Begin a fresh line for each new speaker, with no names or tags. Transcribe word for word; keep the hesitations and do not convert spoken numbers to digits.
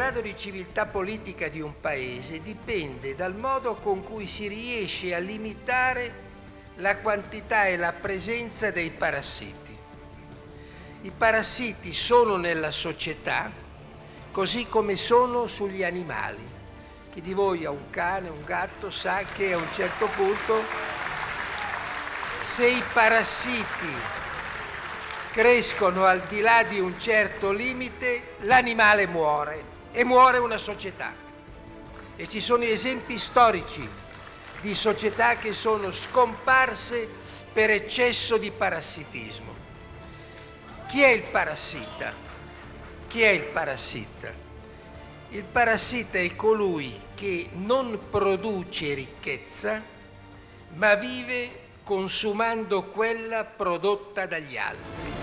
grado di civiltà politica di un paese dipende dal modo con cui si riesce a limitare la quantità e la presenza dei parassiti. I parassiti sono nella società così come sono sugli animali. Chi di voi ha un cane, un gatto, sa che a un certo punto, se i parassiti crescono al di là di un certo limite, l'animale muore e muore una società. E ci sono esempi storici di società che sono scomparse per eccesso di parassitismo. Chi è il parassita? Chi è il parassita? Il parassita è colui che non produce ricchezza, ma vive consumando quella prodotta dagli altri.